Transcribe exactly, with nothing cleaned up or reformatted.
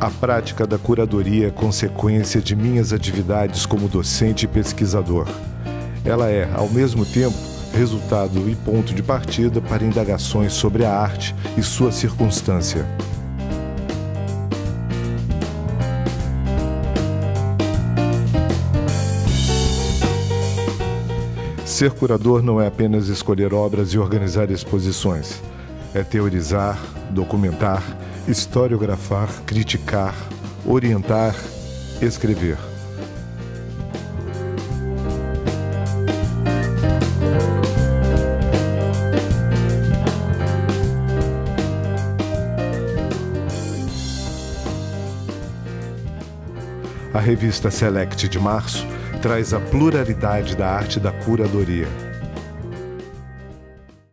A prática da curadoria é consequência de minhas atividades como docente e pesquisador. Ela é, ao mesmo tempo, resultado e ponto de partida para indagações sobre a arte e sua circunstância. Ser curador não é apenas escolher obras e organizar exposições. É teorizar, documentar, historiografar, criticar, orientar, escrever. A revista Select de março traz a pluralidade da arte da curadoria.